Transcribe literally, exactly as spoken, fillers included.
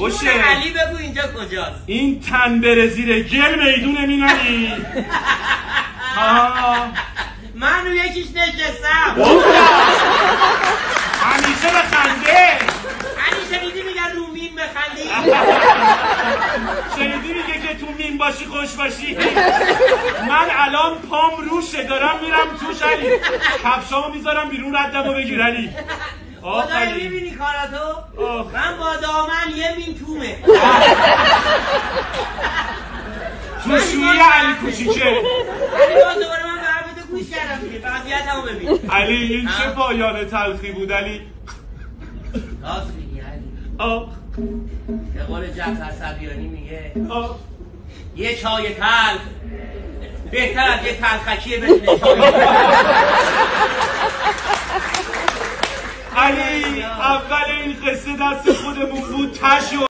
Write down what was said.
باشه علی بگو اینجا کجاست؟ این تن بره زیر گل میدون مینالی. من رو یکیش نشستم. همیشه بخنده. علی شنیدی میگن رو مین بخندی؟ شنیدی میگه که تو مین باشی خوش باشی. من الان پام روشه دارم میرم توش علی. کفشامو میذارم بیرون ردمو بگیر علی. خدایی میبینی کاراتو؟ من با دامن یه مین تومه. توشویی علی کوچیکه. علی باز دوباره من برمت گوش کردم دیگه. وضعیت همو ببین. علی این چه پایان تلخی بود علی؟ راست میگی علی. آه به قول جعفر سبیانی میگه آه یه چای تلخ بهتر از یه تلخکیه بتونه چای. علی اول این قصه دست خودمون بود تشو